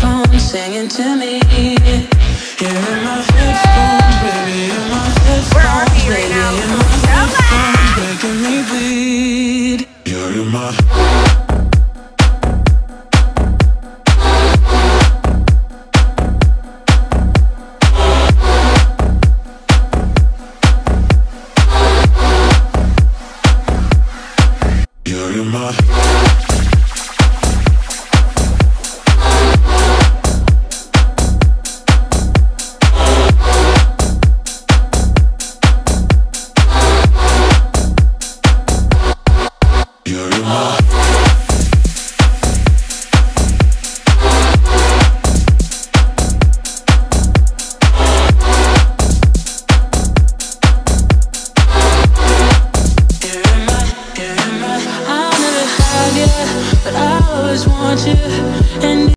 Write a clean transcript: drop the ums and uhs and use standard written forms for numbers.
headphones singing to me. You're in my headphones, baby, in my headphones, baby, in my headphones, making me bleed. You're in my